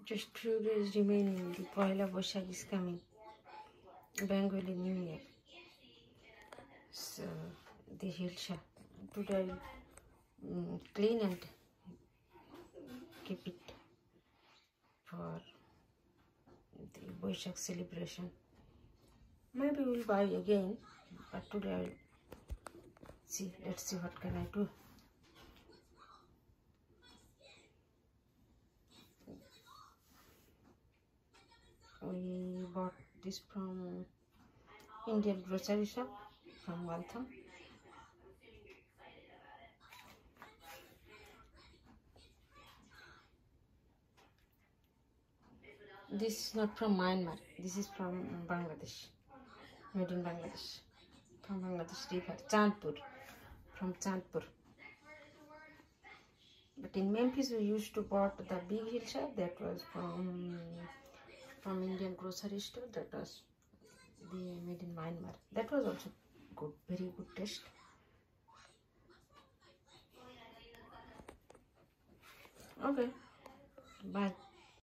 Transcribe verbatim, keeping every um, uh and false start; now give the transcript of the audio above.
Just few days remaining. The Pohila Boishakh is coming. Bengali New Year. So the Hilsha. Today um, clean and keep it for the Boishakh celebration. Maybe we'll buy again, but today I'll see. Let's see what can I do. We bought this from Indian grocery shop from Waltham. This is not from Myanmar. This is from Bangladesh. Made in Bangladesh. From Bangladesh river. Chandpur. From Chandpur. But in Memphis we used to bought the big Hilsha. That was from from Indian grocery store. That was the made in Myanmar. That was also good. Very good taste. Okay. Bye.